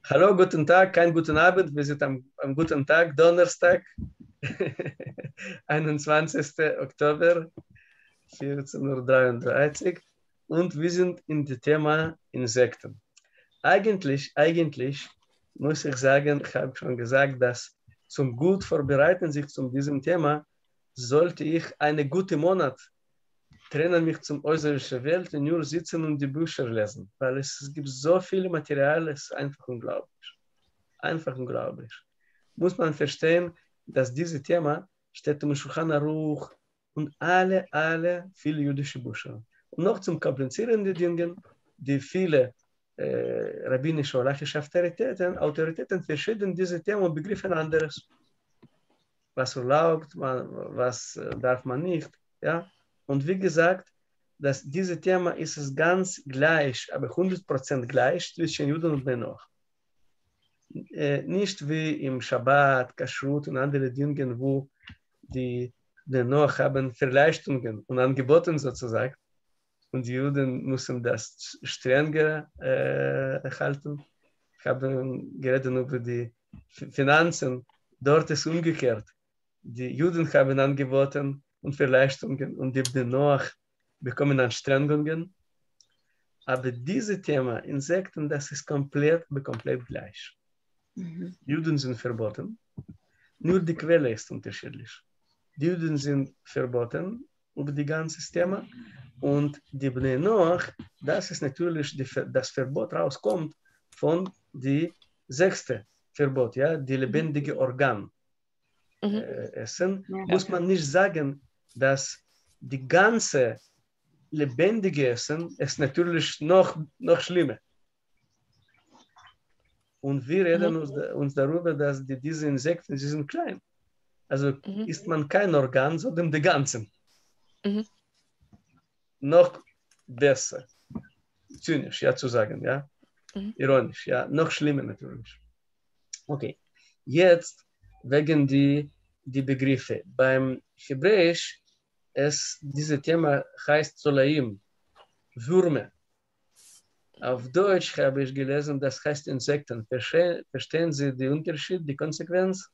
Hallo, guten Tag, kein guten Abend. Wir sind am guten Tag, Donnerstag, 21. Oktober, 14:33 Uhr. Und wir sind in dem Thema Insekten. Eigentlich muss ich sagen, ich habe schon gesagt, dass zum gut vorbereiten sich zu diesem Thema, sollte ich einen guten Monat trennen mich zum äußerlichen Welt und nur sitzen und die Bücher lesen, weil es gibt so viel Material, es ist einfach unglaublich. Einfach unglaublich. Muss man verstehen, dass dieses Thema steht im Shulchan Aruch und alle viele jüdische Bücher. Und noch zum komplizierenden Dingen, die viele rabbinische oder lachische Autoritäten verschieden diese Themen und begriffen anderes. Was erlaubt, was darf man nicht. Ja? Und wie gesagt, dass dieses Thema ist es ganz gleich, aber 100% gleich zwischen Juden und Benoch. Nicht wie im Schabbat, Kashrut und andere Dinge, wo die Benoch haben Verleistungen und Angeboten sozusagen. Und die Juden müssen das strenger erhalten. Ich habe geredet über die Finanzen. Dort ist umgekehrt. Die Juden haben angeboten und Verleistungen und die Benoch bekommen Anstrengungen. Aber dieses Thema Insekten, das ist komplett gleich. Juden sind verboten. Nur die Quelle ist unterschiedlich. Die Juden sind verboten über das ganze Thema. Und die Bnei Noach, das ist natürlich, das Verbot rauskommt von dem 6. Verbot, ja, die lebendige Organ. Essen, muss man nicht sagen, dass die ganze lebendige Essen ist natürlich noch schlimmer. Und wir reden uns darüber, dass diese Insekten, sie sind klein. Also isst man kein Organ, sondern die ganzen. Noch besser. Zynisch, ja, zu sagen, ja. Ironisch, ja. Noch schlimmer natürlich. Okay. Jetzt wegen die Begriffe. Beim Hebräisch dieses Thema heißt Zolaim, Würmer. Auf Deutsch habe ich gelesen, das heißt Insekten. Verstehen Sie den Unterschied, die Konsequenz?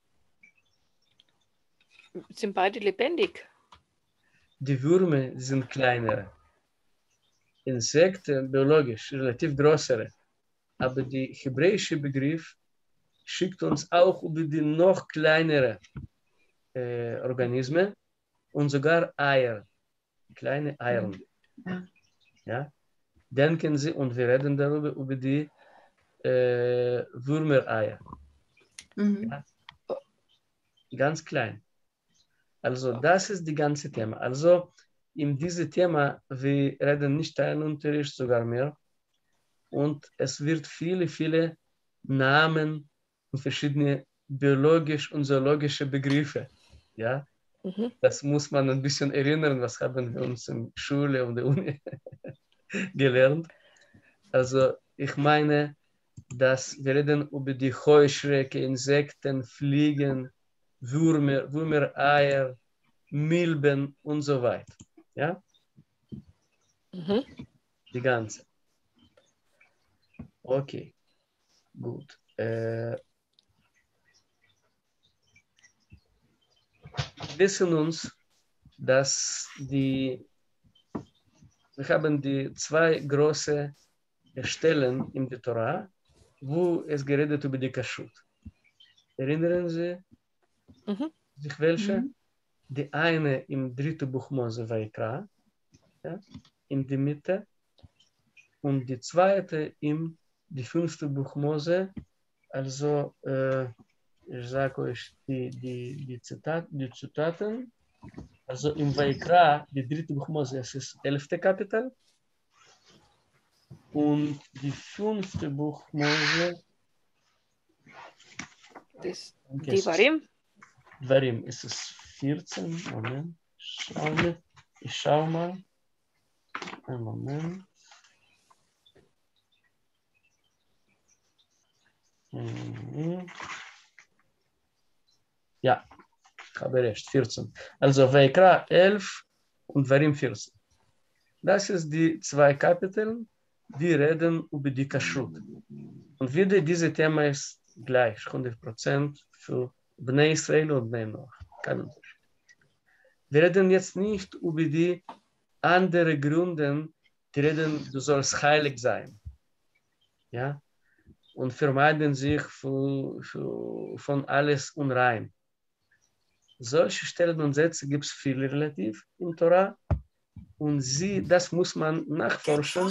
Sind beide lebendig? Die Würmer sind kleinere. Insekten biologisch relativ größere. Aber der hebräische Begriff schickt uns auch über die noch kleinere Organismen und sogar Eier, kleine Eier. Ja? Denken Sie, und wir reden darüber, über die Würmereier. Ja? Ganz klein. Also das ist das ganze Thema. Also in diesem Thema, wir reden nicht Teilunterricht, sogar mehr. Und es wird viele Namen und verschiedene biologische und zoologische Begriffe. Ja? Das muss man ein bisschen erinnern, was haben wir uns in Schule und der Uni gelernt. Also ich meine, dass wir reden über die Heuschrecke, Insekten, Fliegen, Würmer, Eier, Milben und so weiter. Ja? Die ganze. Okay, gut. Wissen uns, dass wir haben die zwei große Stellen in der Torah, wo es geredet über die Kashrut. Erinnern Sie sich welche? Die eine im 3. Buch Mose Vaikra, ja, in der Mitte, und die zweite im 5. Buch Mose. Also, ich sage euch die Zitaten. Also im Vaikra, die 3. Buch Mose, es ist 11. Kapitel. Und die 5. Buch Mose. Devarim? Devarim, ist es 14? Moment. Ich schaue mal. Einen Moment. Ja, ich habe recht, 14. Also Vaikra 11 und Devarim 14. Das ist die zwei Kapitel, die reden über die Kashrut. Und wieder dieses Thema ist gleich, 100% für Bnei Israel und Bnei Noach. Kein Unterschied. Wir reden jetzt nicht über die anderen Gründe, die reden, du sollst heilig sein. Ja? Und vermeiden sich von alles unrein. Solche Stellen und Sätze gibt es viele relativ in Torah. Und das muss man nachforschen.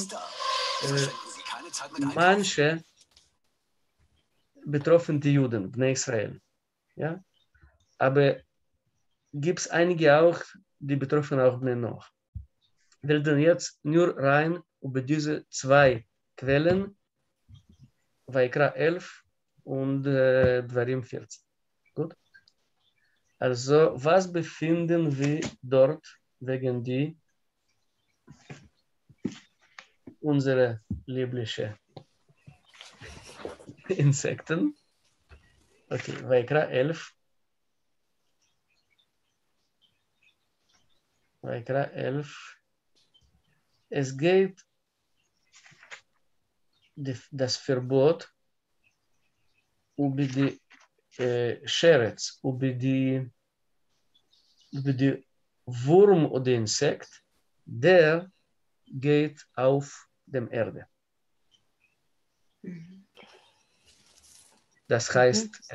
Manche betroffen die Juden, Bnei Israel. Ja? Aber gibt es einige auch, die betroffen auch Bnei Noach. Wir reden jetzt nur rein über diese zwei Quellen, Vaikra 11 und Dvarim 14. Gut? Also, was befinden wir dort wegen die unsere lieblichen Insekten? Okay, Vaikra 11. Vaikra 11. Es geht das Verbot über die Scherz, über die Wurm oder Insekt, der geht auf dem Erde. Das heißt,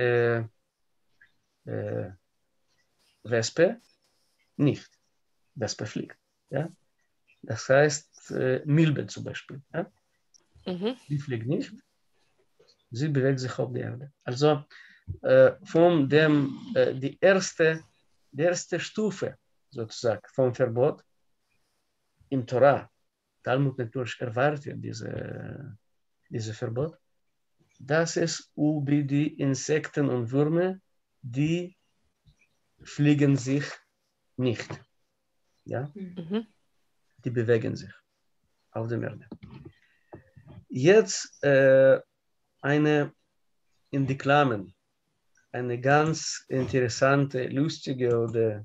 Wespe nicht. Wespe fliegt. Ja? Das heißt, Milbe zum Beispiel. Ja? Die fliegt nicht. Sie bewegt sich auf der Erde. Also von dem, die erste Stufe sozusagen vom Verbot im Torah, Talmud natürlich erwartet diese Verbot, das ist über die Insekten und Würmer, die fliegen sich nicht. Ja? Die bewegen sich auf der Erde. Jetzt in die Klammern eine ganz interessante, lustige oder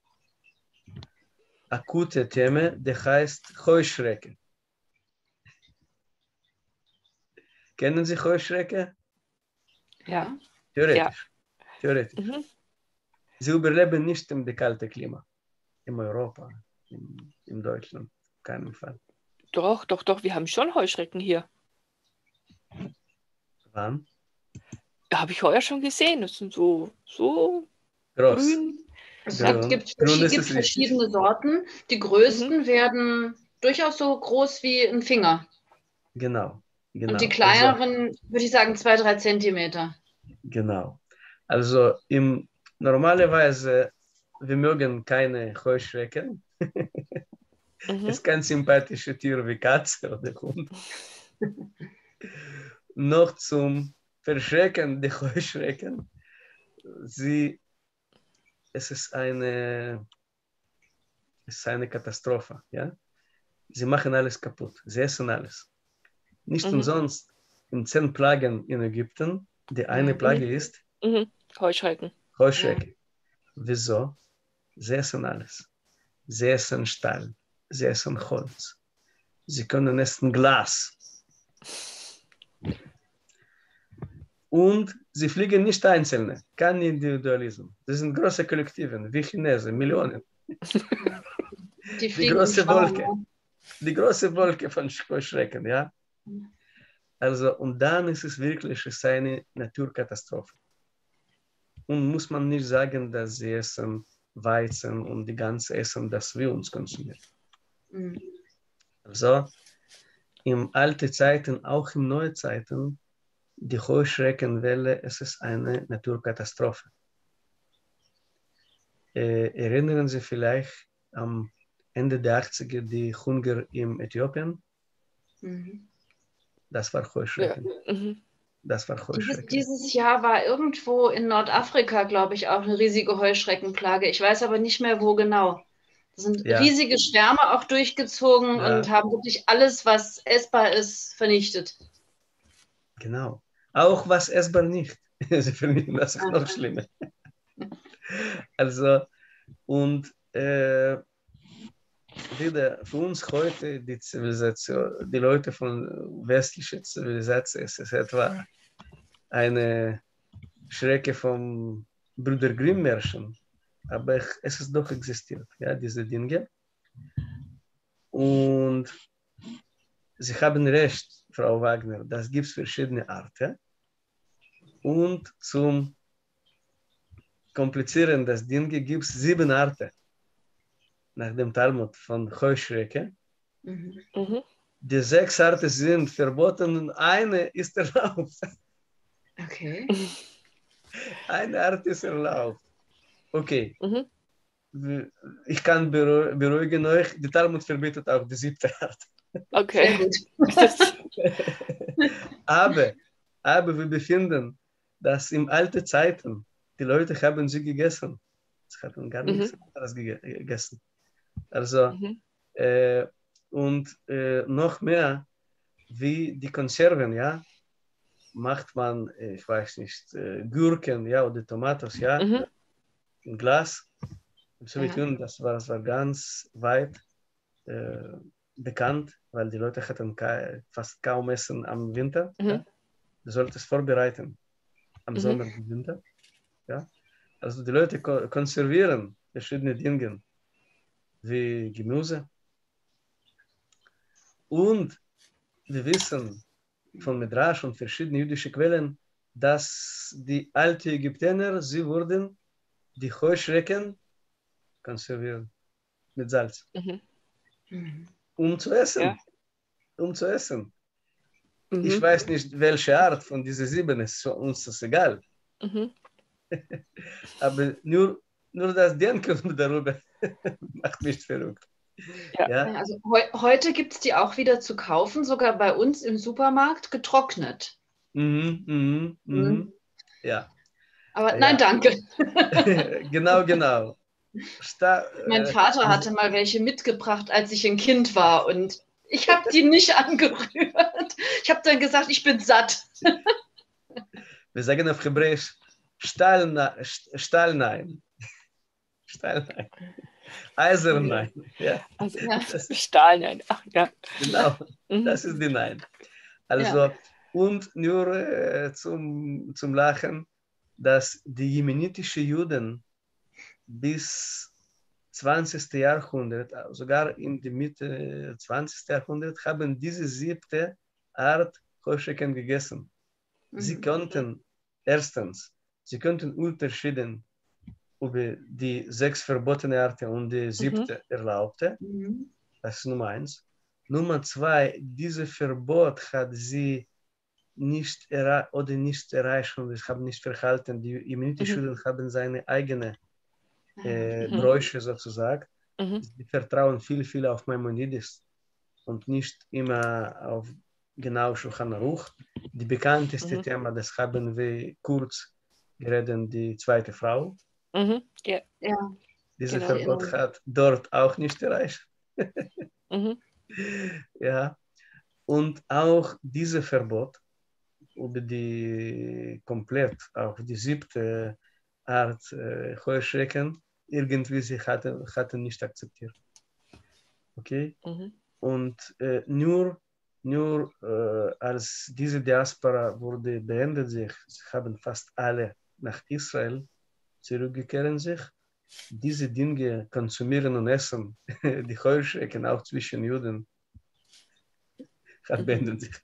akute Thema, der heißt Heuschrecke. Kennen Sie Heuschrecke? Ja. Theoretisch. Sie überleben nicht im kalten Klima. In Europa, in Deutschland, auf keinen Fall. Doch, wir haben schon Heuschrecken hier. Wann? Habe ich heuer schon gesehen. Das sind so groß. Grün. Es gibt verschiedene Sorten. Die größten werden durchaus so groß wie ein Finger. Genau. Und die kleineren, würde ich sagen, 2-3 Zentimeter. Genau. Also normalerweise, wir mögen keine Heuschrecken. Es ist kein sympathisches Tier wie Katze oder Hund. Noch zum Verschrecken der Heuschrecken. Es ist eine Katastrophe. Ja? Sie machen alles kaputt. Sie essen alles. Nicht umsonst in 10 Plagen in Ägypten, die eine Plage ist Heuschrecken. Heuschrecken. Wieso? Sie essen alles. Sie essen Stahl. Sie essen Holz. Sie können essen Glas. Und sie fliegen nicht einzelne. Kein Individualismus. Das sind große Kollektive, wie Chinesen, Millionen. Die große Wolke. Die große Wolke von Heuschrecken, ja. Also, und dann ist es wirklich eine Naturkatastrophe. Und muss man nicht sagen, dass sie essen Weizen und die ganze Essen, das wir uns konsumieren. Also, in alten Zeiten, auch in neuen Zeiten, die Heuschreckenwelle, es ist eine Naturkatastrophe. Erinnern Sie vielleicht am Ende der 80er die Hunger in Äthiopien? Das war Heuschrecken. Ja. Das war Heuschrecken. Dieses Jahr war irgendwo in Nordafrika, glaube ich, auch eine riesige Heuschreckenplage. Ich weiß aber nicht mehr, wo genau. Da sind riesige Schwärme auch durchgezogen und haben wirklich alles, was essbar ist, vernichtet. Genau. Auch was essbar nicht. Sie vernichten das noch schlimmer. Also, und wieder für uns heute die Zivilisation, die Leute von westlicher Zivilisation, es ist etwa eine Schrecke vom Brüder Grimm-Märchen, aber es ist doch existiert, ja, diese Dinge. Und Sie haben recht, Frau Wagner, das gibt es verschiedene Arten. Und zum Komplizieren des Dinge gibt es 7 Arten. Nach dem Talmud von Heuschrecke. Mhm. Die 6 Arten sind verboten und eine ist erlaubt. Okay. Eine Art ist erlaubt. Okay. Mhm. Ich kann beruhigen euch, die Talmud verbietet auch die 7. Art. Sehr Okay. gut. aber wir befinden, dass in alten Zeiten die Leute haben sie gegessen. Sie hatten gar nichts anderes gegessen. Also, und noch mehr, wie die Konserven, ja, macht man, ich weiß nicht, Gurken, ja, oder Tomatos, ja, im Glas. In Sowjetunion, das war ganz weit bekannt, weil die Leute hatten fast kaum Essen am Winter. Ja? Du solltest es vorbereiten am Sommer und Winter. Ja? Also die Leute konservieren verschiedene Dinge wie Gemüse. Und wir wissen von Midrash und verschiedenen jüdischen Quellen, dass die alten Ägypter, sie wurden die Heuschrecken konservieren mit Salz. Um zu essen. Ja. Um zu essen. Ich weiß nicht, welche Art von diesen 7 ist, uns ist egal. Aber nur das Denken darüber macht mich verrückt. Ja. Ja? Also heute gibt es die auch wieder zu kaufen, sogar bei uns im Supermarkt getrocknet. Ja. Aber nein, danke. Genau. Mein Vater hatte mal welche mitgebracht, als ich ein Kind war, und ich habe die nicht angerührt. Ich habe dann gesagt, ich bin satt. Wir sagen auf Hebräisch Stahl nein. Stahl nein. Eiser nein. Ja. Also Stahl nein. Ach ja. Genau, das ist die Nein. Also, und nur zum Lachen, dass die jemenitischen Juden bis 20. Jahrhundert, sogar in der Mitte 20. Jahrhundert, haben diese 7. Art Heuschrecken gegessen. Sie konnten, erstens, sie konnten unterschieden über die 6 verbotene Arten und die 7. erlaubte. Das ist Nummer 1. Nummer 2, dieses Verbot hat sie nicht erreicht und es haben nicht verhalten. Die jemenitischen Juden haben seine eigene Bräuche sozusagen. Sie vertrauen viel auf Maimonides und nicht immer auf genau Shulchan Aruch. Die bekannteste Thema, das haben wir kurz geredet, die 2. Frau. Ja. Dieses Verbot hat dort auch nicht erreicht. Ja. Und auch dieses Verbot über die komplett, auch die 7. Art Heuschrecken, irgendwie sie hatten nicht akzeptiert. Okay? Und nur als diese Diaspora wurde beendet sich, haben fast alle nach Israel zurückgekehrt sich. Diese Dinge konsumieren und essen, die Heuschrecken auch zwischen Juden, beendet sich.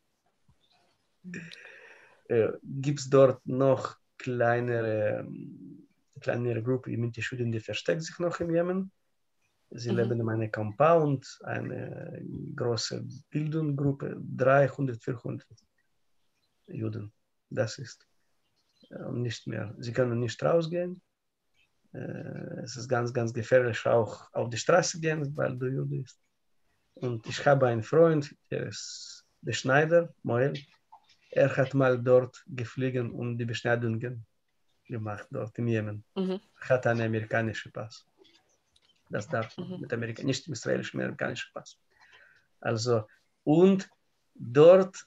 Gibt es dort noch kleinere Gruppe mit den Juden, die versteckt sich noch im Jemen. Sie leben in einem Compound, eine große Bildungsgruppe, 300, 400 Juden. Das ist nicht mehr. Sie können nicht rausgehen. Es ist ganz gefährlich, auch auf die Straße gehen, weil du Jude bist. Und ich habe einen Freund, der ist der Schneider, Moel. Er hat mal dort geflogen und die Beschneidungen gemacht, dort im Jemen. Er hat einen amerikanischen Pass. Das darf man mit nicht im israelischen, amerikanischen Pass. Also, und dort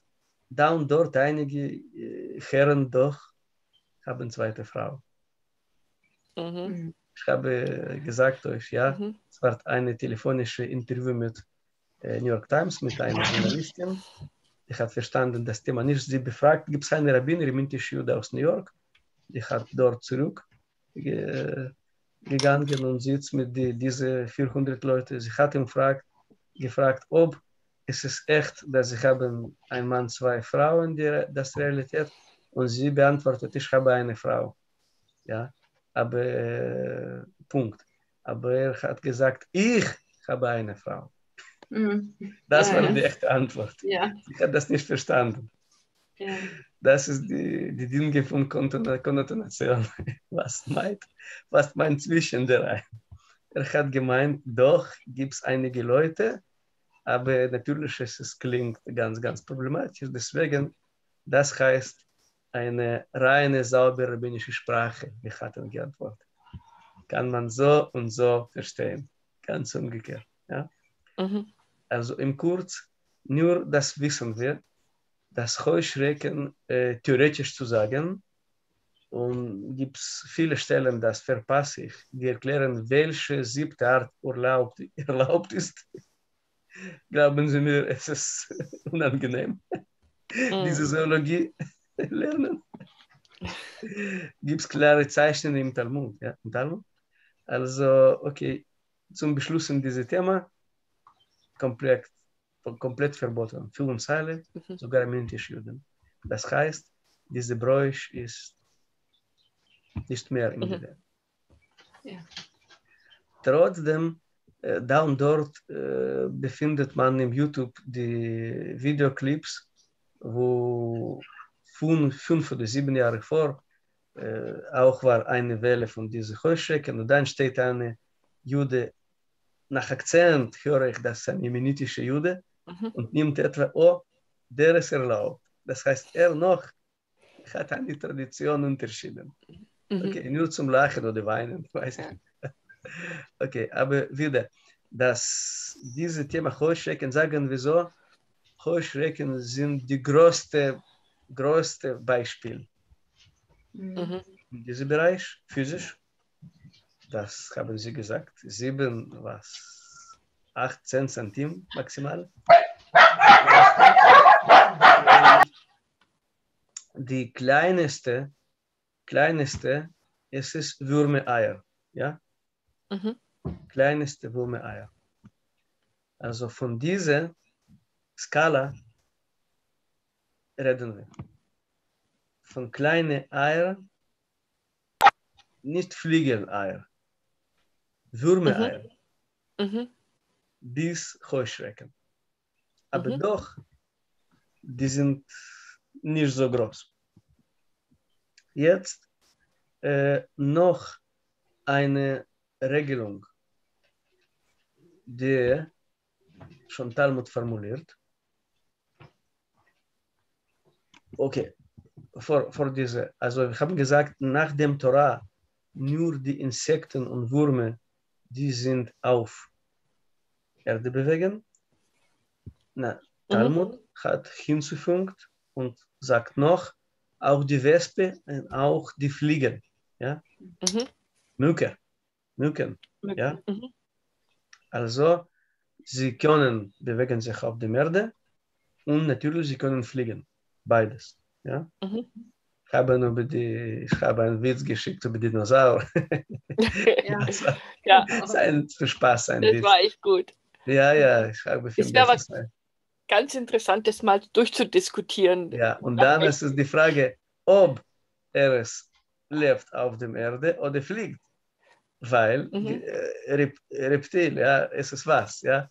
einige Herren doch haben 2. Frau. Ich habe gesagt euch, ja, es war ein telefonisches Interview mit New York Times, mit einer Journalistin. Ich habe verstanden, das Thema nicht. Sie befragt, gibt es eine Rabbiner, jüdische Jude aus New York? Ich habe dort zurückgegangen und sitzt mit diesen 400 Leuten. Sie hat ihn gefragt, ob es ist echt, dass sie haben ein Mann, zwei Frauen, das Realität. Und sie beantwortet, ich habe eine Frau. Ja, aber Punkt. Aber er hat gesagt, ich habe eine Frau. Das war die echte Antwort. Ja. Ich habe das nicht verstanden. Ja. Das ist die Dinge von Konnotation. Was meint zwischen der einen? Er hat gemeint, doch, gibt es einige Leute, aber natürlich es klingt ganz, ganz problematisch. Deswegen, das heißt eine reine, saubere rabbinische Sprache. Ich hatte geantwortet. Kann man so und so verstehen. Ganz umgekehrt. Ja? Also im Kurz, nur das wissen wir, das Heuschrecken theoretisch zu sagen, und gibt es viele Stellen, das verpasse ich, die erklären, welche 7. Art erlaubt ist. Glauben Sie mir, es ist unangenehm, diese Zoologie lernen. Gibt es klare Zeichen im Talmud. Ja? Im Talmud? Also, okay, zum Beschluss in diesem Thema, komplett verboten. Für uns alle, sogar Juden. Das heißt, diese Bräuch ist nicht mehr in der Welt. Ja. Trotzdem, da und dort befindet man im YouTube die Videoclips, wo 5 oder 7 Jahre vor auch war eine Welle von diesen Heuschrecken und dann steht eine Jude, nach Akzent höre ich, das ist ein jemenitischer Jude und nimmt etwa, oh, der ist erlaubt. Das heißt, er noch hat eine Tradition unterschieden. Okay, nur zum Lachen oder Weinen, weiß ich nicht. Okay, aber wieder, diese Thema Heuschrecken, sagen wir so, Heuschrecken sind die größte Beispiel. In diesem Bereich, physisch, das haben Sie gesagt, 8, 10 Zentimeter maximal. Die kleinste es ist Würmeeier, ja? Kleinste Würmeeier. Also von dieser Skala reden wir. Von kleinen Eiern, nicht Fliegeleier, Würmeeier, bis Heuschrecken. Aber doch, die sind nicht so groß. Jetzt noch eine Regelung, die schon Talmud formuliert. Okay, vor diese, also wir haben gesagt, nach dem Torah nur die Insekten und Würmer, die sind auf Erde bewegen. Talmud hat hinzugefügt und sagt noch, auch die Wespe und auch die Fliegen, ja? Mücken, ja? Also, sie können bewegen sich auf der Erde und natürlich sie können fliegen, beides, ja? Ich habe einen Witz geschickt über Dinosaurier. Das war für Spaß ein Witz. Das war echt gut. Ja, ich habe viel besser. Ganz interessant, das mal durchzudiskutieren. Ja, und dann ist es die Frage, ob er lebt auf der Erde oder fliegt. Weil Reptil, ja, es ist was, ja.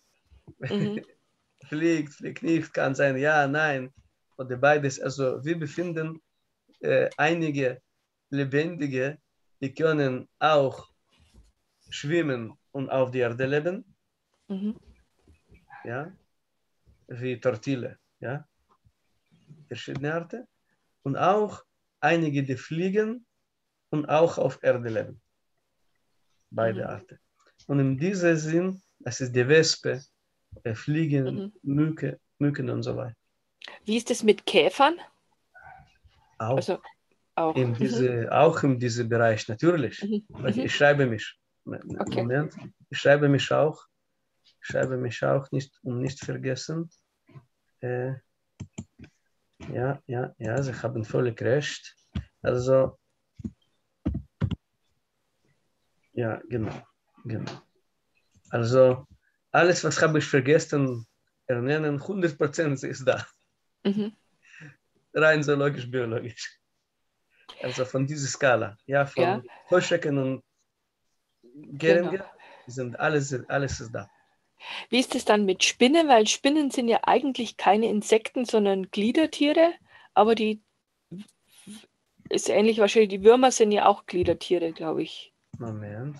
Fliegt nicht, kann sein, ja, nein, oder beides. Also wir befinden einige Lebendige, die können auch schwimmen und auf der Erde leben. Ja, wie Tortille, ja, verschiedene Arten. Und auch einige, die fliegen und auch auf Erde leben. Beide Arten. Und in diesem Sinn, das ist die Wespe, Fliegen, Mücken und so weiter. Wie ist es mit Käfern? Auch. Also, auch. Auch in diesem Bereich, natürlich. Ich schreibe mich. Okay. Moment. Ich schreibe mich auch nicht, nicht vergessen. Ja, Sie haben völlig recht. Also, ja, genau. Also, alles, was habe ich vergessen, ernennen, 100% ist da. Rein zoologisch, biologisch. Also von dieser Skala. Ja, von Heuschrecken und Geringer sind alles ist da. Wie ist es dann mit Spinnen? Weil Spinnen sind ja eigentlich keine Insekten, sondern Gliedertiere. Aber die ist ähnlich wahrscheinlich. Die Würmer sind ja auch Gliedertiere, glaube ich. Moment.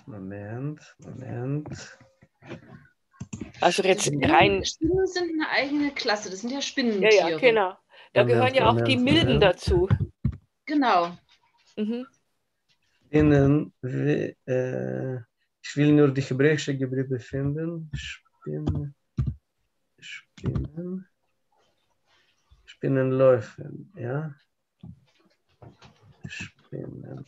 Also jetzt rein. Spinnen sind eine eigene Klasse. Das sind ja Spinnentiere. Ja, genau. Da gehören ja auch die Milben dazu. Genau. Spinnen, ich will nur die hebräische Begriffe finden. Spinnenläufen, ja. Spinnen.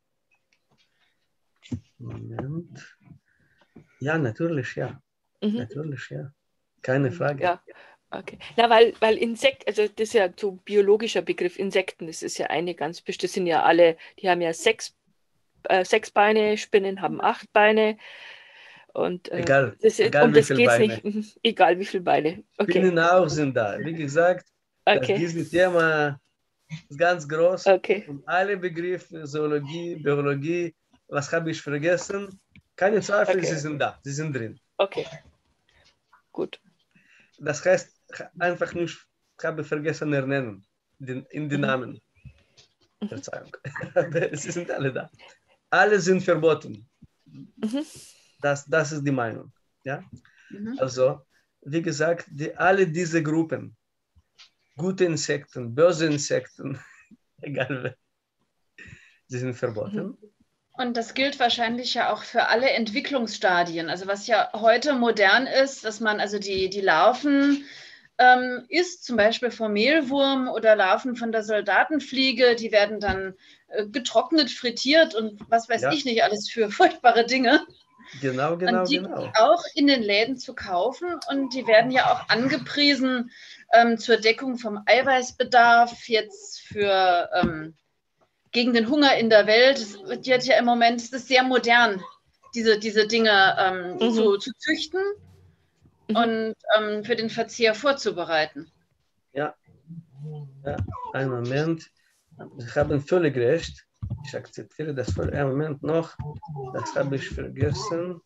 Moment. Ja, natürlich, ja. Natürlich, ja. Keine Frage. Ja, okay. Na, weil Insekten, also das ist ja so ein biologischer Begriff, Insekten, das ist ja eine ganz bestimmte, das sind ja alle, die haben ja 6 Beine, Spinnen haben 8 Beine. Und egal das geht nicht. Egal wie viele Beine. Okay. Spinnen auch sind da. Wie gesagt, dieses Thema ist ganz groß. Und alle Begriffe, Zoologie, Biologie, was habe ich vergessen? Keine Zweifel, sie sind da. Sie sind drin. Okay. Gut. Das heißt, einfach nur, ich habe vergessen ernennen, in den Namen. Verzeihung. Sie sind alle da. Alle sind verboten. Das ist die Meinung. Ja? Also, wie gesagt, alle diese Gruppen, gute Insekten, böse Insekten, egal wer, sie sind verboten. Und das gilt wahrscheinlich ja auch für alle Entwicklungsstadien. Also was ja heute modern ist, dass man also die Larven isst, zum Beispiel vom Mehlwurm oder Larven von der Soldatenfliege, die werden dann getrocknet, frittiert und was weiß ich nicht alles für furchtbare Dinge. Genau. Und die auch in den Läden zu kaufen und die werden ja auch angepriesen zur Deckung vom Eiweißbedarf, jetzt für gegen den Hunger in der Welt. Es wird ja im Moment, es ist sehr modern, diese Dinge zu züchten und für den Verzehr vorzubereiten. Ja, einen Moment. Sie haben völlig recht. Ich akzeptiere das für einen Moment noch. Das habe ich vergessen.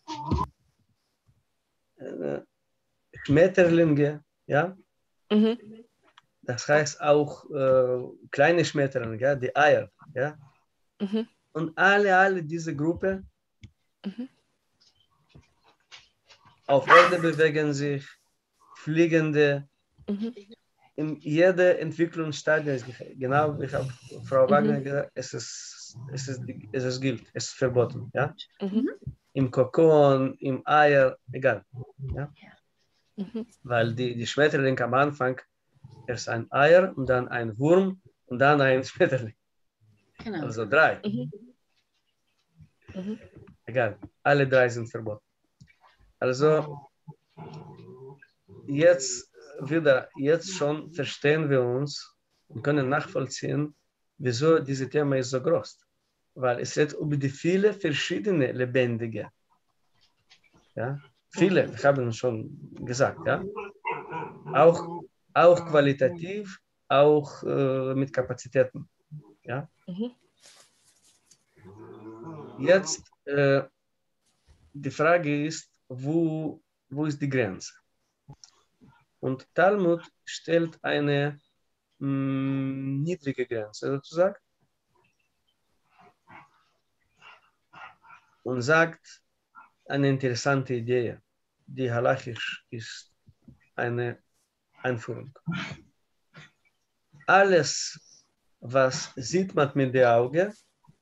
Schmetterlinge, ja. Das heißt auch kleine Schmetterlinge, ja, die Eier, ja. Und alle diese Gruppe auf Erde bewegen sich, fliegende, in jeder Entwicklungsstadie, genau wie Frau Wagner gesagt, es gilt, es ist verboten, ja. Im Kokon, im Eier, egal, ja. Weil die Schmetterlinge am Anfang erst ein Eier und dann ein Wurm und dann ein Schmetterling. Genau. Also 3. Egal, alle 3 sind verboten. Also jetzt schon verstehen wir uns und können nachvollziehen, wieso dieses Thema ist so groß. Weil es geht um die viele verschiedene Lebendige. Ja? Viele, wir haben schon gesagt, ja? Auch qualitativ, auch mit Kapazitäten. Ja? Jetzt die Frage ist, wo ist die Grenze? Und Talmud stellt eine niedrige Grenze sozusagen und sagt eine interessante Idee, die halachisch ist eine Einführung. Alles, was sieht man mit dem Auge,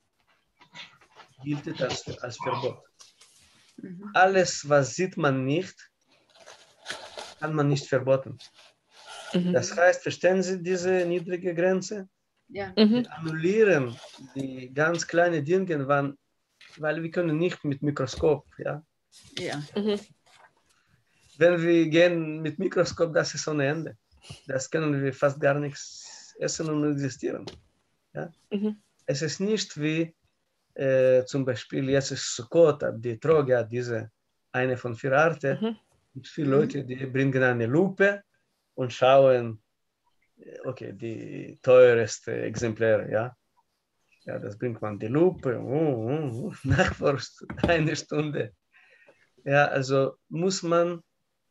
gilt als Verbot. Alles, was sieht man nicht, kann man nicht verboten. Das heißt, verstehen Sie diese niedrige Grenze? Ja. Wir annullieren die ganz kleinen Dinge, wann weil wir können nicht mit Mikroskop, ja. Ja. Wenn wir gehen mit Mikroskop, das ist ohne Ende. Das können wir fast gar nichts essen und existieren. Ja? Es ist nicht wie zum Beispiel jetzt ist Sukkot, die Troja, diese eine von 4 Arten. Es gibt viele Leute, die bringen eine Lupe und schauen, okay, die teuerste Exemplare, ja. Ja, das bringt man die Lupe, nachforscht 1 Stunde. Ja, also muss man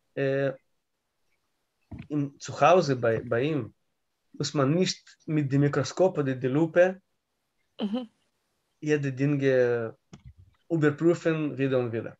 zu Hause bei ihm, muss man nicht mit dem Mikroskop oder der Lupe jede Dinge überprüfen, wieder und wieder.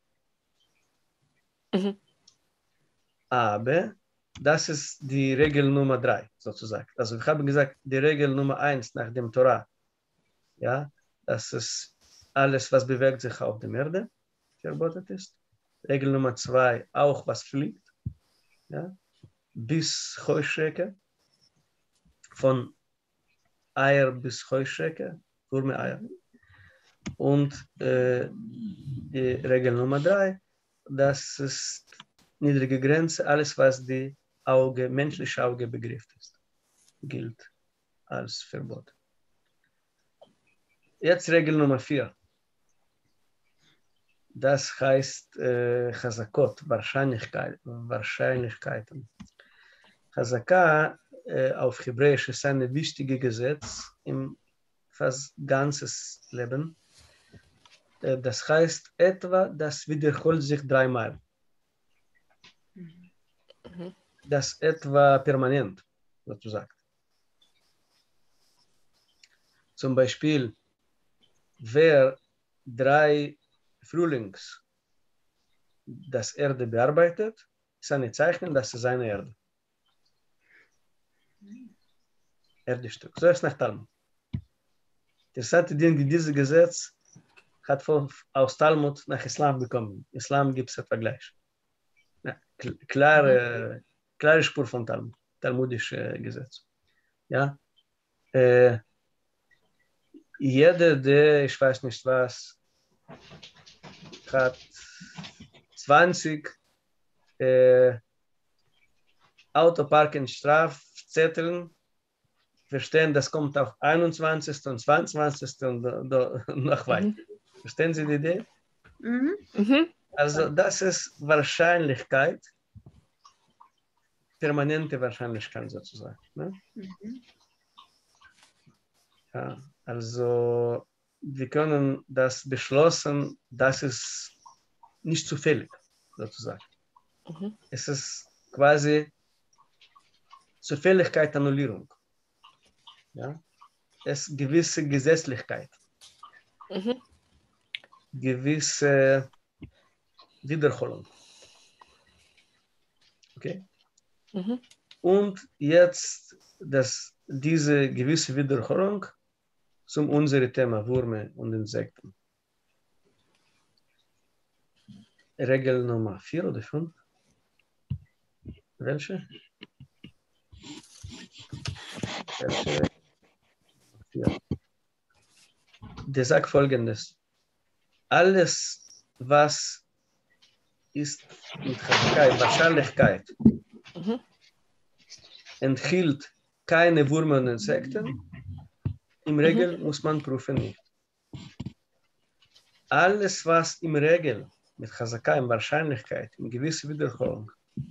Aber das ist die Regel Nummer 3, sozusagen. Also ich habe gesagt, die Regel Nummer 1 nach dem Torah, ja, dass es alles, was bewegt sich auf der Erde, verboten ist. Regel Nummer 2, auch was fliegt, ja, bis Heuschrecke, von Eier bis Heuschrecke, Wurme-Eier. Und die Regel Nummer 3, das ist niedrige Grenze, alles, was die menschliche Auge begriffen ist, gilt als Verbot. Jetzt Regel Nummer 4. Das heißt Chazakot, Wahrscheinlichkeiten. Chazaka auf Hebräisch ist ein wichtiges Gesetz im fast ganzes Leben. Das heißt etwa, das wiederholt sich 3-mal. Das etwa permanent, sozusagen. Zum Beispiel, wer 3 Frühlings das Erde bearbeitet, ist ein Zeichen, dass es eine Erde. Erdestück. So ist nach Talmud. Interessante Dinge, dieses Gesetz hat aus Talmud nach Islam bekommen. Islam gibt es etwa gleich. Ja, klare Spur von Talmud, talmudische Gesetz. Ja? Jeder, der, ich weiß nicht was, hat 20 Autoparken-Strafzetteln, verstehen, das kommt auf 21. und 22. und noch weiter. Verstehen Sie die Idee? Also das ist Wahrscheinlichkeit, permanente Wahrscheinlichkeit sozusagen. Ne? Ja, also wir können das beschlossen, das ist nicht zufällig sozusagen. Es ist quasi Zufälligkeit-Annullierung. Ja? Es ist gewisse Gesetzlichkeit, gewisse Wiederholung. Okay? Und jetzt, dass diese gewisse Wiederholung zum unserem Thema Würmer und Insekten. Regel Nummer 4 oder 5. Welche? Der sagt Folgendes. Alles, was ist mit Wahrscheinlichkeit enthielt keine Würmer und Insekten, im Regel muss man prüfen nicht. Alles, was im Regel mit Chazaka in Wahrscheinlichkeit, in gewisser Wiederholung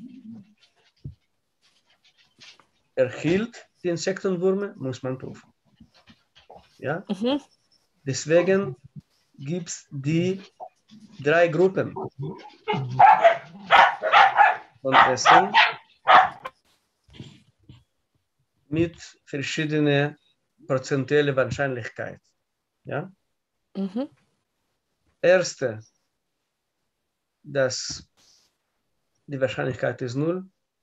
erhielt die Insektenwürmer, muss man prüfen. Ja? Deswegen gibt es die 3 Gruppen von Essen mit verschiedenen prozentuellen Wahrscheinlichkeit. Ja? Erste, dass die Wahrscheinlichkeit ist 0,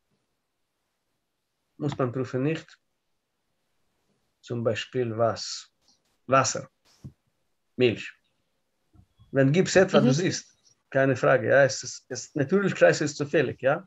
muss man prüfen nicht. Zum Beispiel Wasser, Milch. Wenn gibt es etwas, du siehst, keine Frage. Ja, natürlich Kreis ist zufällig, ja.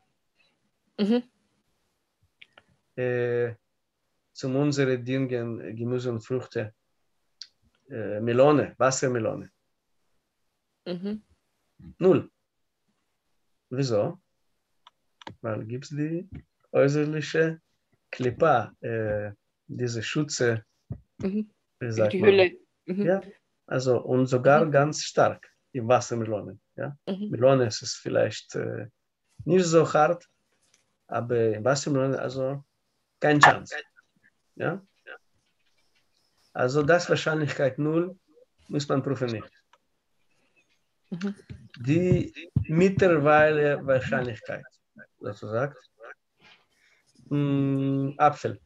Zum unseren Dingen Gemüse und Früchte, Melone, Wassermelone. Mhm. 0. Wieso? Weil gibt es die äußerliche Klippa, diese Schutze, Mhm. wie Über sagt die man? Hülle. Mhm. Ja, also und sogar Mhm. ganz stark im Wassermelone. Ja? Mhm. Melone ist es vielleicht nicht so hart, aber im Wassermelone also kein Chance. Ja? Also das Wahrscheinlichkeit 0 muss man prüfen nicht. Mhm. Die mittlerweile Wahrscheinlichkeit, was du sagst, Apfel.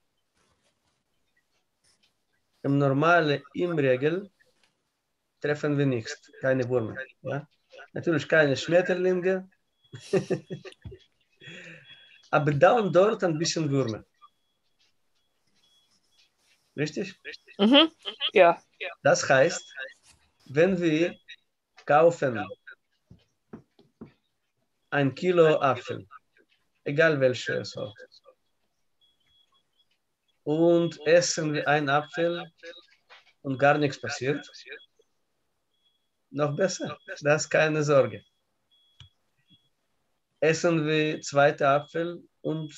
Im Regel treffen wir nichts, keine Würmer. Ja? Natürlich keine Schmetterlinge, aber da und dort ein bisschen Würmer. Richtig? Mhm. Ja. Das heißt, wenn wir kaufen 1 Kilo Apfel, egal welche Sorte, und essen wir einen Apfel und gar nichts passiert, noch besser, das ist keine Sorge. Essen wir zweiten Apfel und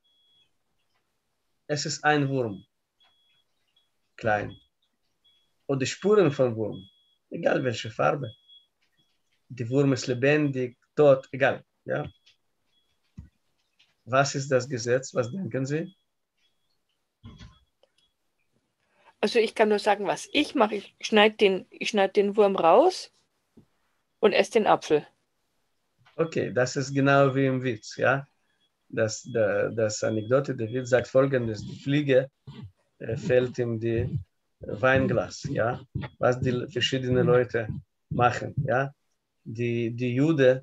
es ist ein Wurm, klein, oder Spuren von Wurm, egal welche Farbe. Die Wurm ist lebendig, tot, egal. Ja? Was ist das Gesetz? Was denken Sie? Also ich kann nur sagen, was ich mache. Ich schneide den Wurm raus und esse den Apfel. Okay, das ist genau wie im Witz. Ja? Das Anekdote, der Witz sagt folgendes: Die Fliege fällt in die Weinglas. Ja? Was die verschiedenen Leute machen. Ja? Die Jude,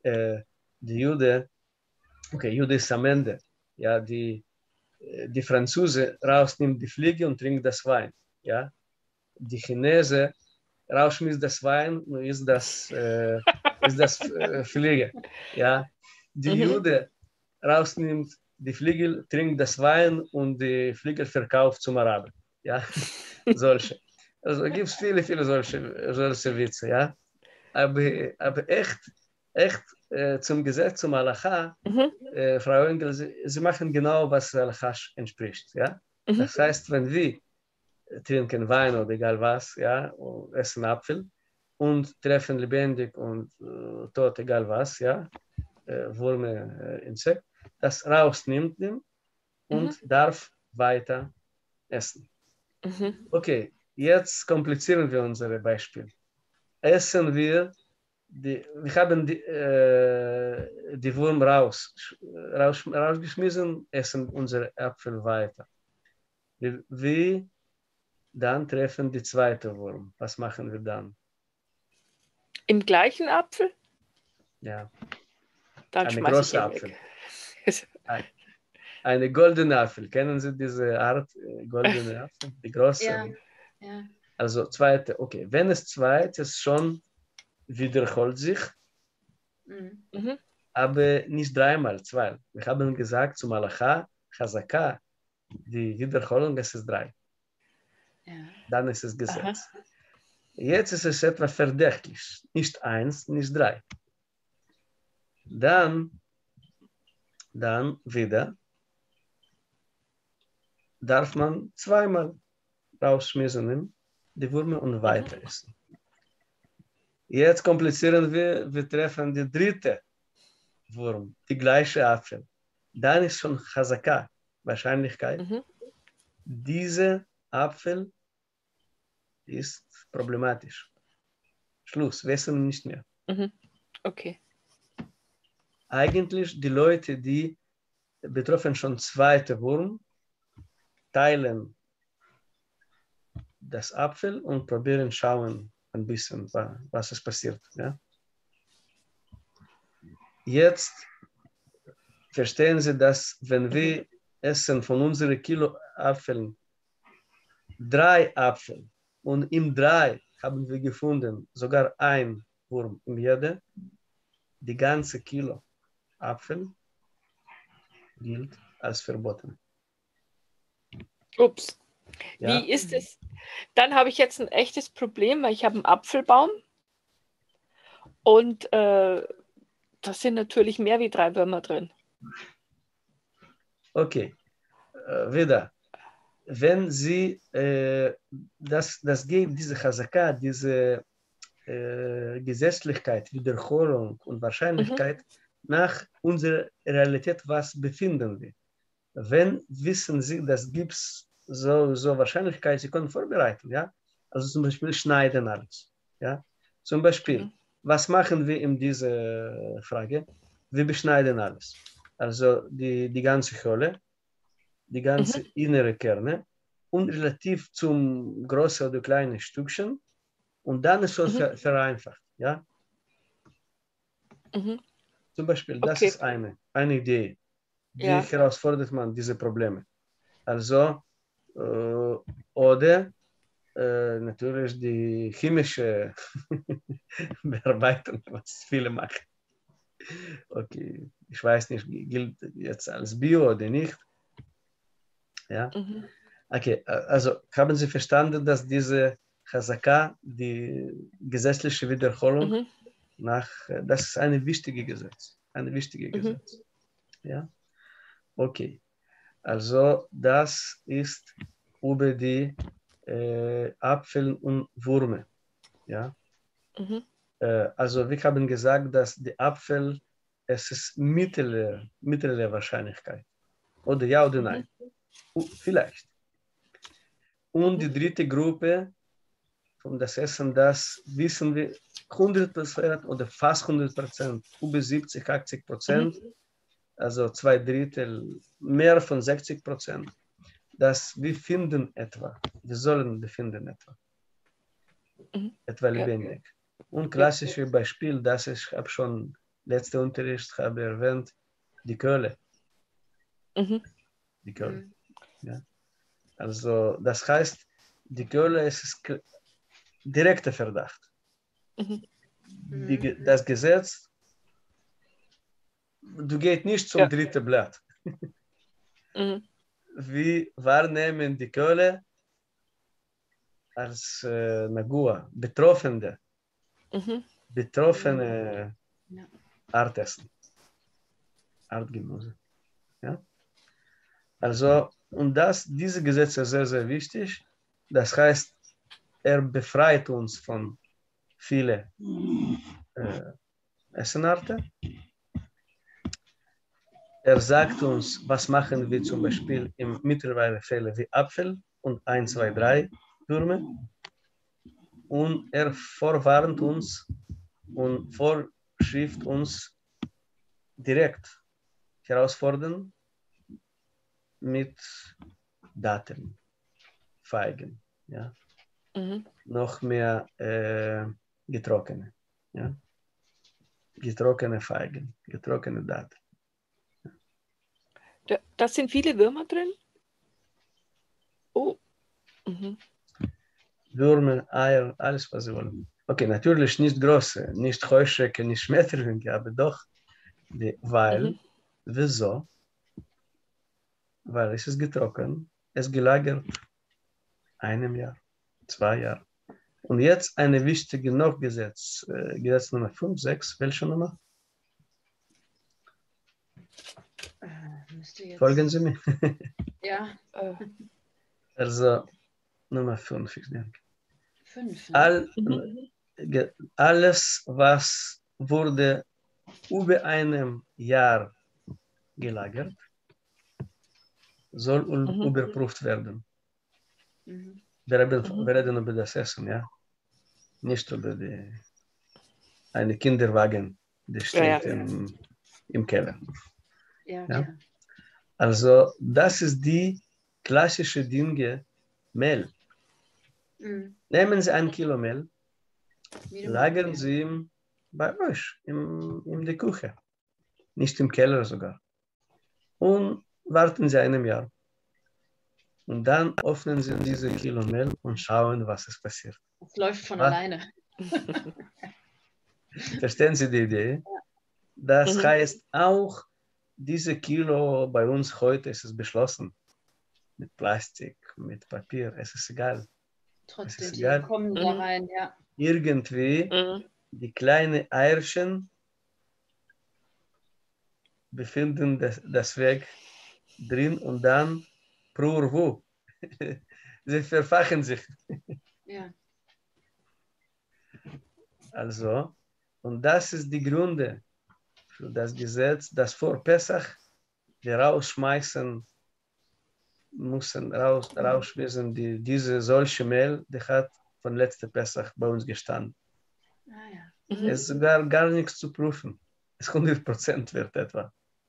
okay, Jude ist am Ende. Ja, die Franzose rausnimmt die Fliege und trinkt das Wein. Ja? Die Chinese rausschmiss das Wein und ist das Fliege. Ja? Die Mhm. Jude rausnimmt die Fliegel, trinkt das Wein und die Fliegel verkauft zum Araber. Ja? Solche. Also gibt es viele solche Witze. Ja? Aber echt zum Gesetz, zum Halacha, Mhm. Frau Engel, Sie machen genau, was Halacha entspricht. Ja? Mhm. Das heißt, wenn wir trinken Wein oder egal was, ja, und essen Apfel und treffen lebendig und tot, egal was, ja, Würmer, Insekt, das rausnimmt Mhm. und darf weiter essen. Mhm. Okay, jetzt komplizieren wir unser Beispiel. Essen wir wir haben die Wurm rausgeschmissen, essen unsere Äpfel weiter. Wie dann treffen die zweite Wurm. Was machen wir dann? Im gleichen Apfel? Ja, Dann eine schmeiße ich große ihn Apfel. weg. Eine goldene Apfel. Kennen Sie diese Art goldene Apfel? Die große. Ja, ja. Also zweite, okay. Wenn es zweites schon wiederholt sich, Mhm. aber nicht dreimal, zwei. Wir haben gesagt, zum Halacha, Chazaka, die Wiederholung, es ist 3. Ja. Dann ist es Aha. Gesetz. Jetzt ist es etwas verdächtig. Nicht 1, nicht 3. Dann wieder darf man zweimal rausschmissen, die Würmer und weiter essen. Jetzt komplizieren wir treffen die dritte Wurm, die gleiche Apfel. Dann ist schon Chazaka, Wahrscheinlichkeit. Mhm. Diese Apfel ist problematisch. Schluss, wir essen nicht mehr. Mhm. Okay. Eigentlich die Leute, die betroffen schon zweite Wurm, teilen das Apfel und probieren schauen ein bisschen, was ist passiert. Ja? Jetzt verstehen Sie, dass wenn wir essen von unseren Kilo Apfeln 3 Apfel und im 3 haben wir gefunden sogar ein Wurm in jeder, die ganze Kilo Apfel gilt als verboten. Ups. Ja? Wie ist es? Dann habe ich jetzt ein echtes Problem, weil ich habe einen Apfelbaum Und da sind natürlich mehr wie 3 Würmer drin. Okay, wieder. Wenn Sie das geht, diese Chazaka, diese Gesetzlichkeit, Wiederholung und Wahrscheinlichkeit nach unserer Realität, was befinden wir? Wenn wissen Sie, das gibt es so Wahrscheinlichkeit, Sie können vorbereiten, ja? Also zum Beispiel schneiden alles, ja? Zum Beispiel, was machen wir in dieser Frage? Wir beschneiden alles. Also die ganze Höhle, die ganze innere Kerne und relativ zum großen oder kleinen Stückchen und dann ist es vereinfacht, ja? Zum Beispiel, das ist eine Idee. Wie herausfordert man diese Probleme? Also, oder natürlich die chemische Bearbeitung, was viele machen. Okay, ich weiß nicht, gilt jetzt als Bio oder nicht. Ja? Okay, also haben Sie verstanden, dass diese Chazaka, die gesetzliche Wiederholung, das ist ein wichtiges Gesetz. Ein wichtiges Gesetz. Ja? Okay, also das ist über die Apfel und Würmer. Ja? Also wir haben gesagt, dass die Apfel, es ist mittlere Wahrscheinlichkeit. Oder ja oder nein. Vielleicht. Und die dritte Gruppe von das Essen, das wissen wir 100% oder fast 100%, über 70-80%, also 2/3, mehr von 60%, dass wir finden etwa, wir sollen befinden etwa lebendig. Und klassisches Beispiel, das ich habe schon letzten Unterricht erwähnt, die Köhle. Die Köhle. Ja. Also das heißt, die Köhle ist direkter Verdacht. Das Gesetz, du gehst nicht zum dritten Blatt. Wir wahrnehmen die Köhle als Nagua, betroffene Artessen, Artgemüse. Ja? Also, und diese Gesetze ist sehr, sehr wichtig. Das heißt, er befreit uns von vielen Essenarten. Er sagt uns, was machen wir zum Beispiel in mittlerweile Fällen wie Apfel und 1, 2, 3 Würmer. Und er vorwarnt uns und vorschrift uns direkt herausfordern mit Daten, Feigen, ja. Noch mehr getrockene, ja. Getrockene Feigen, getrockene Daten. Da sind viele Würmer drin? Oh. Würmer, Eier, alles, was Sie wollen. Okay, natürlich nicht große, nicht Heuschrecke, nicht Schmetterlinge, aber doch, weil, wieso? Weil es ist getrocknet, es gelagert 1 Jahr, 2 Jahre. Und jetzt eine wichtige noch Gesetz, Gesetz Nummer 5, 6, welche Nummer? Folgen Sie mir? Ja. Also Nummer 5, ich denke. 5. Alles, was wurde über einem Jahr gelagert, soll überprüft werden. Wir reden über das Essen, ja. Nicht über einen Kinderwagen, der steht im Keller. Ja? Also das ist die klassische Dinge, Mehl. Nehmen Sie 1 Kilo Mehl, lagern Sie ihn bei euch in der Küche, nicht im Keller sogar. Und warten Sie 1 Jahr. Und dann öffnen Sie diese Kilo Mehl und schauen, was es passiert. Es läuft von alleine. Verstehen Sie die Idee? Das heißt auch, diese Kilo bei uns heute ist es beschlossen. Mit Plastik, mit Papier, es ist egal. Trotzdem, die kommen da rein, ja. Irgendwie die kleinen Eierchen befinden das Weg drin und dann prurvu. Sie verfachen sich. Ja. Also, und das ist die Gründe für das Gesetz, dass vor Pessach wir rausschmeißen müssen, rausschmeißen, diese solche Mehl, die hat von letzter Pessach bei uns gestanden. Ah, ja. Es ist sogar gar nichts zu prüfen. Es 100% wird etwa.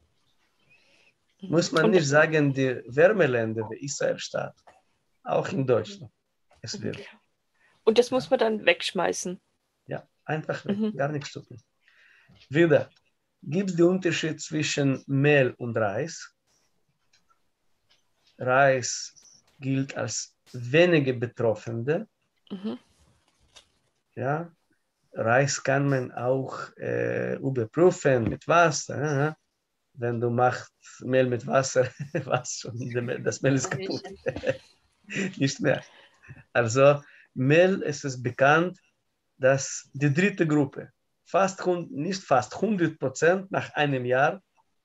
Muss man nicht sagen, die Wärmeländer wie Israelstaat, auch in Deutschland, es wird. Und das muss man dann wegschmeißen. Ja, einfach weg, gar nichts zu tun. Wieder, gibt es den Unterschied zwischen Mehl und Reis? Reis gilt als wenige Betroffene. Ja, Reis kann man auch überprüfen mit Wasser. Wenn du machst Mehl mit Wasser, was schon, das Mehl ist kaputt. Nicht mehr. Also Mehl ist es bekannt, dass die dritte Gruppe, nicht fast 100% nach einem Jahr,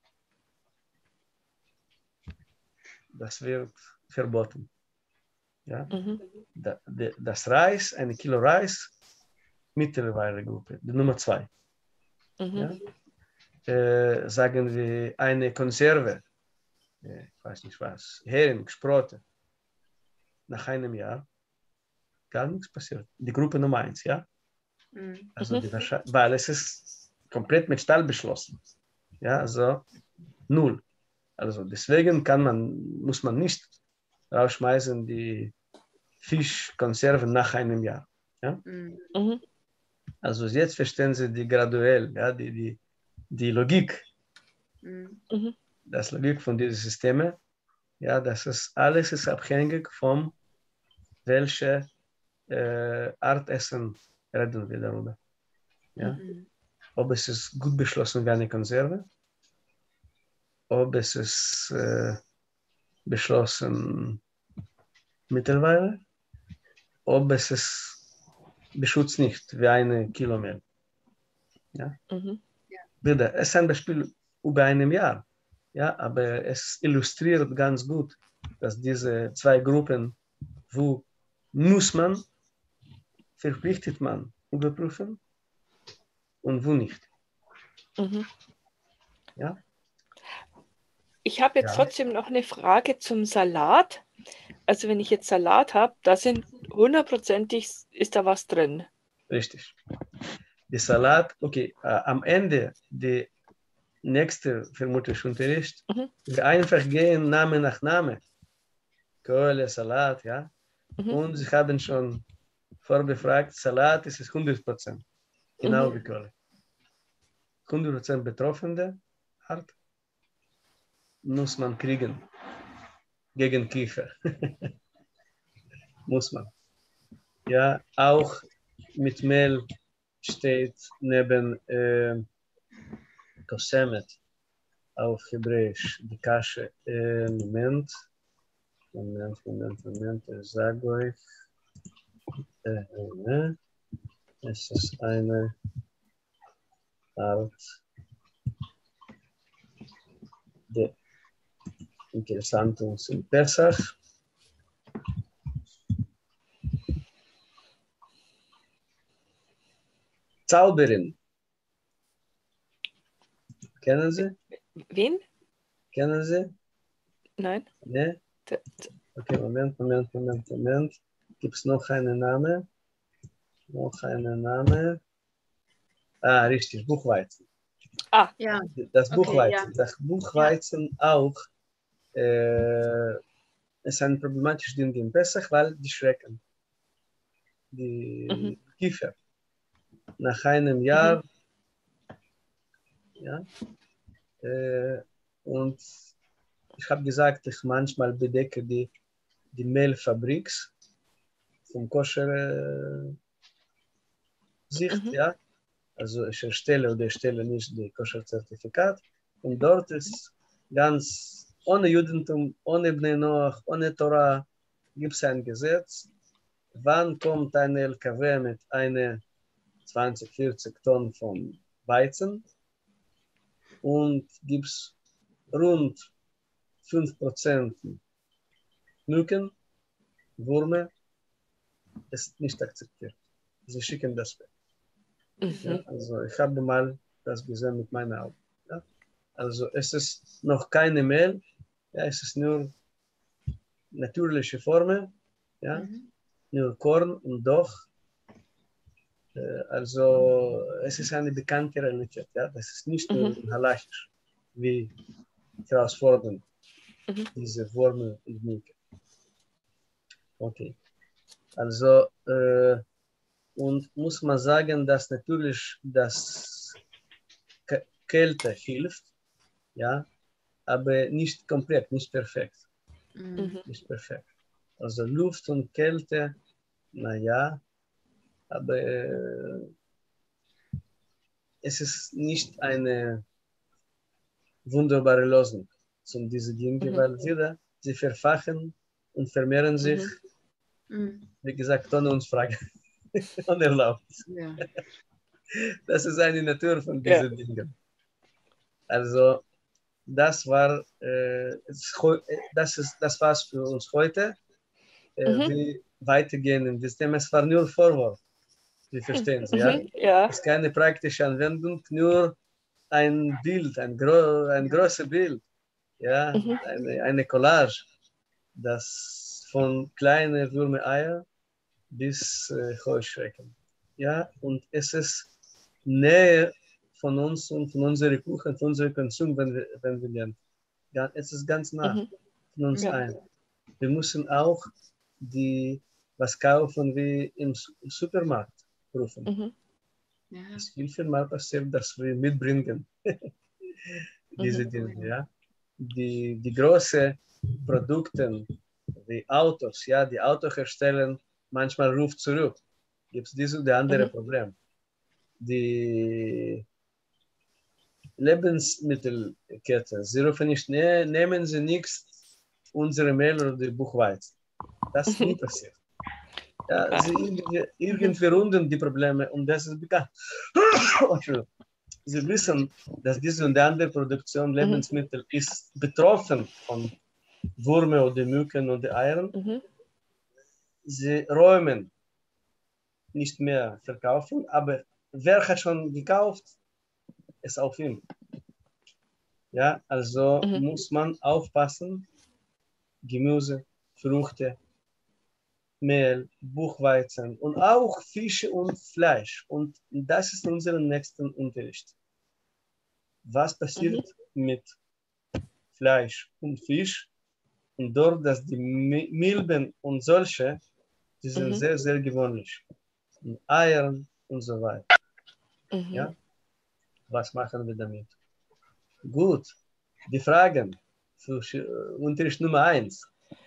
das wird verboten. Ja? Das Reis, 1 Kilo Reis, mittlere Gruppe, die Nummer 2. Ja? Sagen wir eine Konserve, ich weiß nicht was, Hering, Sprotte, nach einem Jahr, gar nichts passiert. Die Gruppe Nummer 1, ja? Also weil es ist komplett mit Stahl beschlossen. Ja, also 0. Also deswegen muss man nicht rausschmeißen die Fischkonserven nach einem Jahr. Ja? Also jetzt verstehen Sie die graduell, ja, die Logik. Das Logik von diesen Systemen, ja, alles ist abhängig von welcher Art Essen reden wir darüber. Ja? Ob es ist gut beschlossen wie eine Konserve, ob es ist beschlossen mittlerweile, ob es ist beschützt nicht wie eine Kilo Mehl. Ja? Wieder, es ist ein Beispiel über einem Jahr, ja, aber es illustriert ganz gut, dass diese zwei Gruppen, wo verpflichtet man überprüfen und wo nicht. Ja? Ich habe jetzt trotzdem noch eine Frage zum Salat. Also wenn ich jetzt Salat habe, da sind 100%ig, ist da was drin. Richtig. Der Salat, okay, am Ende, der nächste vermutlich Unterricht, wir einfach gehen Name nach Name. Kohle, Salat, ja. Und sie haben schon vorbefragt, Salat ist es 100%. Genau wie Kohle. 100% Betroffene Art muss man kriegen. Gegen Kiefer. Muss man. Ja, auch mit Mehl steht neben Kosemet auf Hebräisch die Kasche. Moment, ich sage euch. Es ist eine Art der interessanten in Pesach. Zauberin. Kennen Sie? Wen? Kennen Sie? Nein. Ne? Okay, Moment. Gibt es noch einen Namen? Ah, richtig, Buchweizen. Ah, ja. Das Buchweizen. Das Buchweizen auch ist ein problematisches Ding in Pesach, weil die schrecken. Die Kiefer. Nach einem Jahr, ja, und ich habe gesagt, ich manchmal bedecke die Mehlfabrik vom Koscher Sicht, ja. Also ich erstelle nicht die Koscher-Zertifikat. Und dort ist ganz ohne Judentum, ohne Bnei Noach, ohne Torah, gibt es ein Gesetz. Wann kommt ein LKW mit einer 20, 40 Tonnen von Weizen und gibt es rund 5% Mücken, Würmer, ist nicht akzeptiert. Sie schicken das weg. Ja, also ich habe mal das gesehen mit meinen Augen. Ja. Also es ist noch keine Mehl, ja, es ist nur natürliche Formen, ja, nur Korn und doch. Also es ist eine bekannte Realität. Ja. Das ist nicht nur halachisch, wie herausfordernd diese Würmer und Mücken. Okay. Also und muss man sagen, dass natürlich das Kälte hilft, ja, aber nicht komplett, nicht perfekt. Nicht perfekt. Also Luft und Kälte, naja, aber es ist nicht eine wunderbare Lösung zu diesen Dingen, weil wieder sie verfachen und vermehren sich, wie gesagt, ohne uns Frage, unerlaubt. Ja. Das ist eine Natur von diesen Dingen. Also das war das war's für uns heute. Wir weitergehen in das Thema. Es war nur Vorwort. Sie verstehen Sie, ja? Ja. Es ist keine praktische Anwendung, nur ein Bild, ein großes Bild, ja? Eine Collage, das von kleinen Würmer-Eier bis Heuschrecken. Ja? Und es ist näher von uns und von unserer Küche, von unserem Konsum, wenn wir lernen. Ja, es ist ganz nah von uns ein. Wir müssen auch was kaufen wie im Supermarkt prüfen. Ja. Es ist viel mal passiert, dass wir mitbringen. Diese Dinge, ja. Die großen Produkte, wie Autos, ja, die Autohersteller manchmal ruft zurück. Gibt es dieses oder andere Problem. Die Lebensmittelkette, sie rufen nicht, nehmen Sie nichts, unsere Mehl oder die Buchweizen. Das ist nie passiert. Ja, sie irgendwie runden die Probleme und das ist bekannt. Sie wissen, dass diese und andere Produktion Lebensmittel ist betroffen von Würmer oder Mücken oder Eiern. Sie räumen nicht mehr verkaufen, aber wer hat schon gekauft, ist auf ihm. Ja, also muss man aufpassen, Gemüse, Früchte, Mehl, Buchweizen und auch Fische und Fleisch. Und das ist unser nächster Unterricht. Was passiert mit Fleisch und Fisch? Und dort, dass die Milben und solche, die sind sehr, sehr gewöhnlich. Und Eiern und so weiter. Ja? Was machen wir damit? Gut, die Fragen für Unterricht Nummer 1.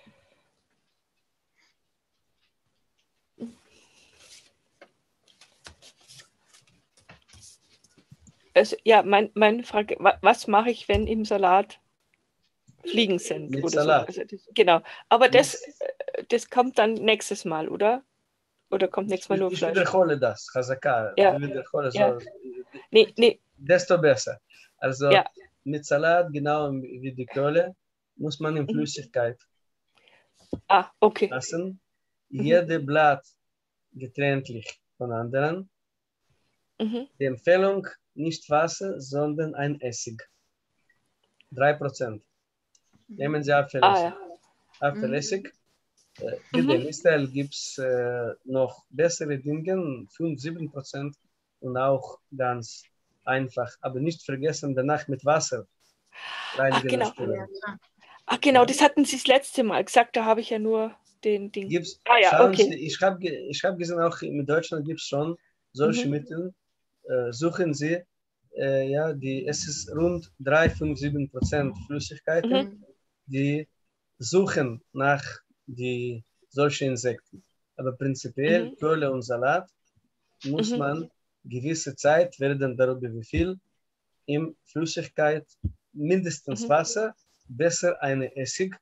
Also, ja, meine Frage, was mache ich, wenn im Salat Fliegen sind? Mit oder Salat. So? Also genau, aber das kommt dann nächstes Mal, oder? Oder kommt nächstes Mal nur Ich Fleisch? wiederhole das, Chazaka. Ja. Ich wiederhole Ja. so. Nee. Desto besser. Also mit Salat, genau wie die Kohle, muss man in Flüssigkeit lassen. Jede Blatt geträntlich von anderen. Die Empfehlung, nicht Wasser, sondern ein Essig. 3%. Nehmen Sie Apfelessig. Apfelessig. In Israel gibt es noch bessere Dinge, 5-7% und auch ganz einfach. Aber nicht vergessen, danach mit Wasser reinigen. Genau. Genau, das hatten Sie das letzte Mal gesagt, da habe ich ja nur den Ding. Schauen Sie, ich hab gesehen, auch in Deutschland gibt es schon solche Mittel. Suchen Sie, es ist rund 3-7% Flüssigkeiten, die suchen nach solchen Insekten. Aber prinzipiell, Kohle und Salat muss man gewisse Zeit, werden darüber wie viel, in Flüssigkeit, mindestens Wasser, besser eine Essig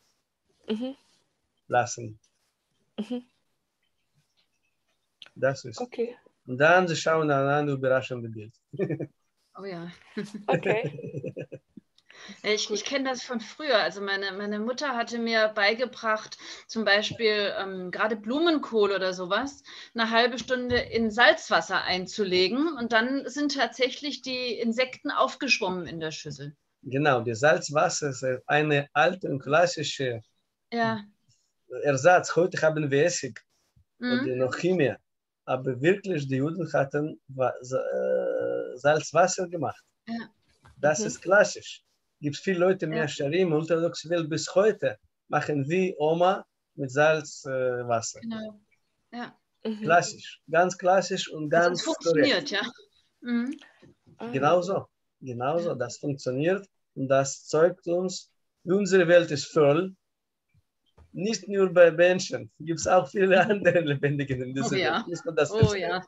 lassen. Das ist. Okay. Und dann sie schauen ein überraschendes Bild. Oh ja. Okay. Ich kenne das von früher. Also meine Mutter hatte mir beigebracht, zum Beispiel gerade Blumenkohl oder sowas, eine halbe Stunde in Salzwasser einzulegen und dann sind tatsächlich die Insekten aufgeschwommen in der Schüssel. Genau, das Salzwasser ist eine alte und klassische Ja. Ersatz. Heute haben wir Essig Mhm. oder noch Chemie. Aber wirklich, die Juden hatten Salzwasser gemacht. Ja. Das ist klassisch. Gibt viele Leute mehr Scharim, orthodoxe Welt bis heute machen wie Oma mit Salzwasser. Genau. Ja. Klassisch, ganz klassisch und ganz das funktioniert, korrekt. ja. Mhm. Genauso, das funktioniert und das zeigt uns, unsere Welt ist voll, nicht nur bei Menschen, gibt es auch viele andere Lebendige in dieser Welt. Muss man das verstehen. Ja.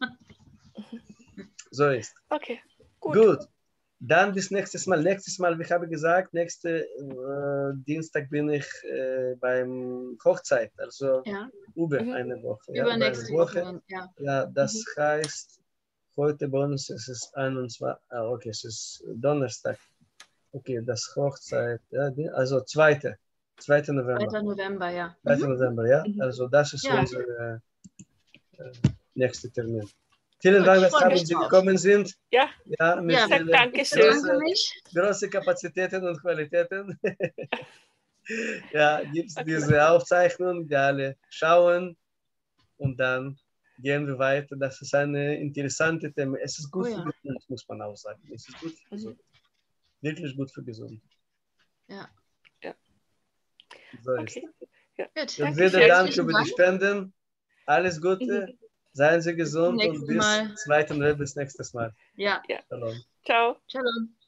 So ist. Okay, gut. Dann bis nächstes Mal. Nächstes Mal, wie ich habe gesagt, nächsten Dienstag bin ich beim Hochzeit, also über eine Woche. Übernächste Woche. Ja, das heißt, heute bei uns ist es 21, okay, es ist Donnerstag. Okay, das Hochzeit, ja, also 2. November. 2. November, ja. 2. November, ja. Also das ist unser nächster Termin. Vielen Dank, dass Sie gekommen sind. Ja, mit danke schön. Große Kapazitäten und Qualitäten. Ja, gibt es diese Aufzeichnung, die alle schauen und dann gehen wir weiter. Das ist eine interessante Thema. Es ist gut für Gesundheit, muss man auch sagen. Es ist gut für Gesundheit. Wirklich gut für Gesundheit. Ja. So ist. Ja. Und wieder Dank über die Spenden. Alles Gute. Seien Sie gesund und bis 2. November, bis nächstes Mal. Ja. Shalom. Ciao. Shalom.